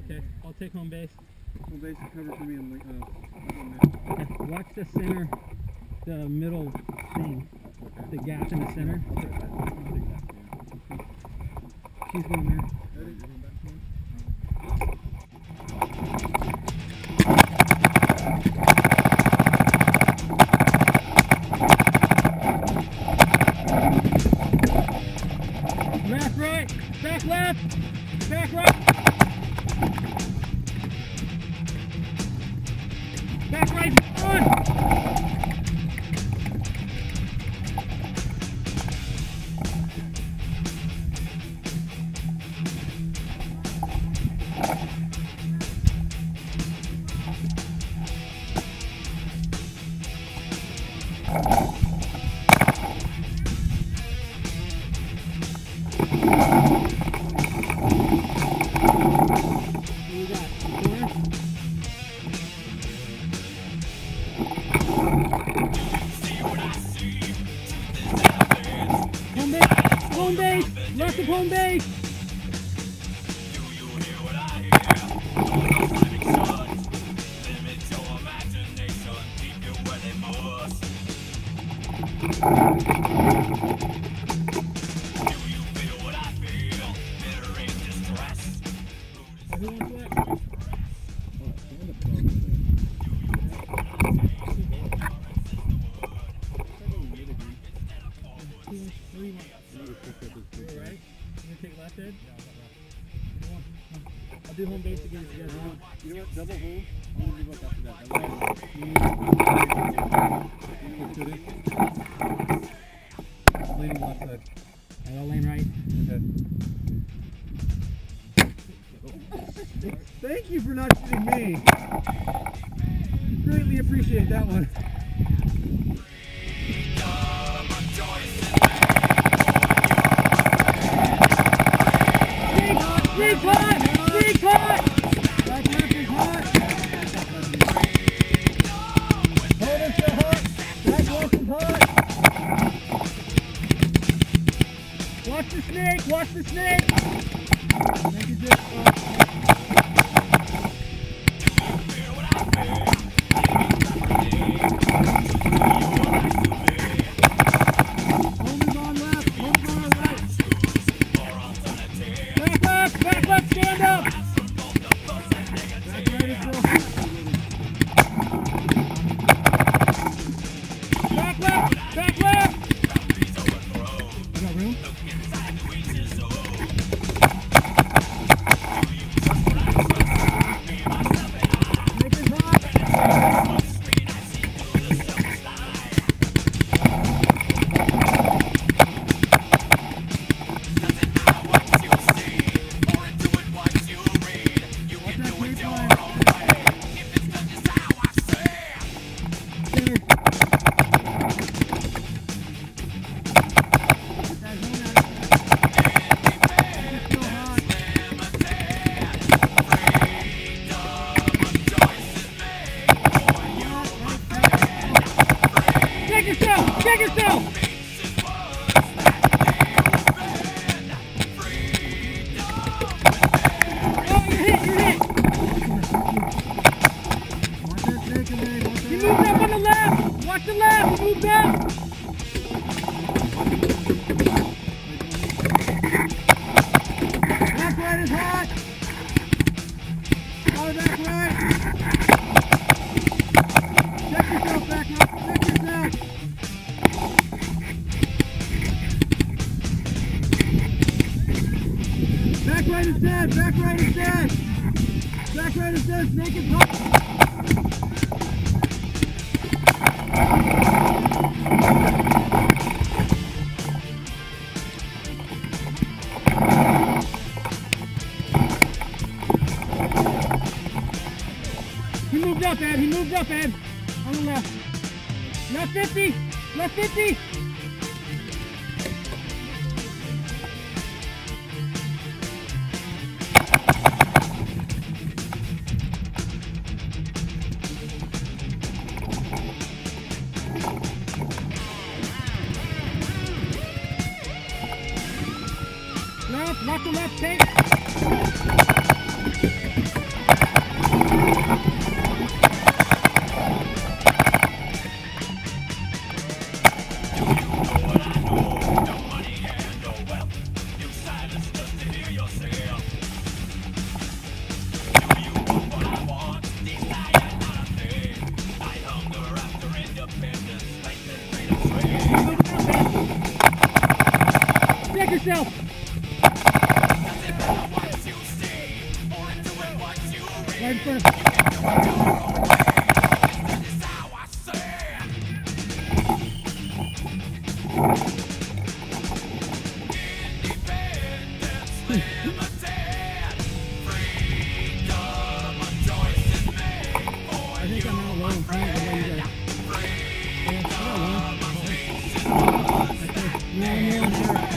Okay, I'll take home base. Home base is covered for me. Okay, watch the center, the middle thing, the gap in the center. She's going there. Left, right, back left, back right. Back right, on! Home base! Left of home base! Do you hear what I hear? Those living suns limit your imagination, keep you where they must. Do you feel what I feel? Bitter in distress. Everyone's wet. Right? You gonna take left edge? I'll do home base again if you guys want. You know what? Double home. I'm going to move up after that. Leaning left side. I'll lane right. Okay. Thank you for not shooting me. Greatly appreciate that one. Big hot! Big hot! Back left is hot. Hold us so hot. Back left is hot. Watch the snake! Watch the snake! Thank you, Jeff. Home is on left. Home's on our right. Back left, stand up! Back right is still hot. Back left! Back left! You got room? Snake is hot. Check yourself! Check yourself! Oh, you're hit! You're hit! You moved up on the left! Watch the left! You moved up! Back right is hot. Follow back right. Check yourself back right. Check yourself. Back right is dead. Back right is dead. Back right is dead. Snake is hot. He moved up, Ed. He moved up, Ed. On the left. Left 50. Left 50. Left, watch the left, take. still. Right in front of I think I'm out low in front of the way you guys. Yeah, I got one. Okay. No, no, no.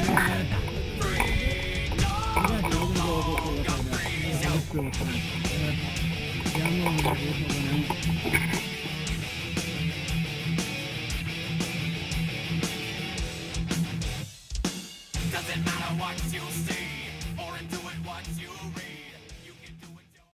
We're gonna go over for a look at that. Yeah, I'm going to go over for